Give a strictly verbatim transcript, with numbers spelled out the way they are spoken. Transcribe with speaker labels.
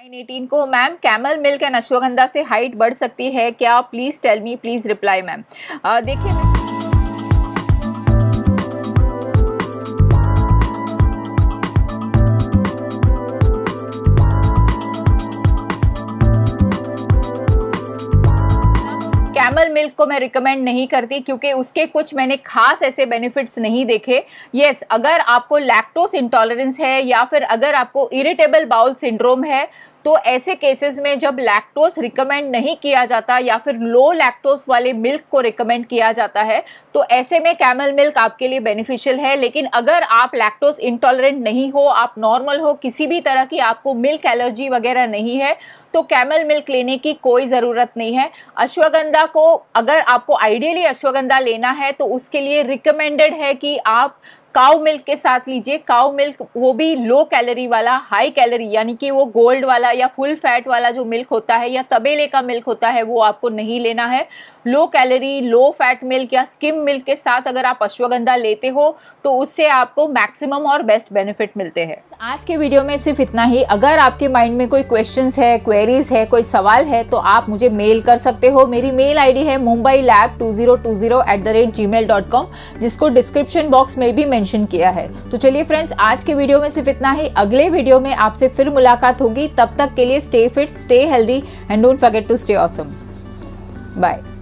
Speaker 1: Nine eighteen को ma'am camel milk and ashwagandha से height बढ़ सकती है क्या? Please tell me, please reply ma'am. देखिए कैमल मिल्क को मैं रिकमेंड नहीं करती क्योंकि उसके कुछ मैंने खास ऐसे बेनिफिट्स नहीं देखे। यस, अगर आपको लैक्टोज इंटॉलरेंस है या फिर अगर आपको इरिटेबल बाउल सिंड्रोम है तो ऐसे केसेस में जब लैक्टोज रिकमेंड नहीं किया जाता या फिर लो लैक्टोज वाले मिल्क को रिकमेंड किया जाता है तो ऐसे में कैमल मिल्क आपके लिए बेनिफिशियल है। लेकिन अगर आप लैक्टोज इंटॉलरेंट नहीं हो, आप नॉर्मल हो, किसी भी तरह की आपको मिल्क एलर्जी वगैरह नहीं है तो कैमल मिल्क लेने की कोई ज़रूरत नहीं है। अश्वगंधा को अगर आपको आइडियली अश्वगंधा लेना है तो उसके लिए रिकमेंडेड है कि आप काउ मिल्क के साथ लीजिए। काउ मिल्क वो भी लो कैलोरी वाला, हाई कैलोरी यानी कि वो गोल्ड वाला या फुल फैट वाला जो मिल्क होता है या तबेले का मिल्क होता है वो आपको नहीं लेना है। Low calorie low fat milk या स्किम मिल्क के साथ अगर आप अश्वगंधा लेते हो तो उससे आपको मैक्सिमम और बेस्ट बेनिफिट मिलते हैं। आज के वीडियो में सिर्फ इतना ही। अगर आपके माइंड में कोई क्वेश्चंस है, क्वेरीज है, कोई सवाल है तो आप मुझे मेल कर सकते हो। मेरी मेल आईडी है Mumbai lab two zero two zero at the rate gmail dot com, जिसको डिस्क्रिप्शन बॉक्स में भी मेंशन किया है। तो चलिए फ्रेंड्स, आज के वीडियो में सिर्फ इतना ही। अगले वीडियो में आपसे फिर मुलाकात होगी। तब तक के लिए stay fit, stay healthy and don't forget to stay awesome. Bye.